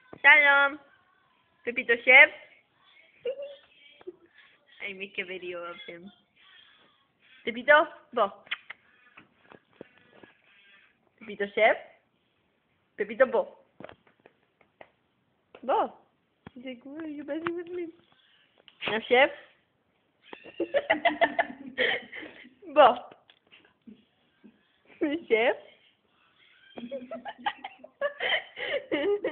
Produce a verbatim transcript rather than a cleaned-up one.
Shalom. Pepito Chef. I make a video of him. Pepito, bo. Pepito Chef. Pepito, bo. Bo. He's like, why are you messing with me? Now, Chef. Bo. Chef.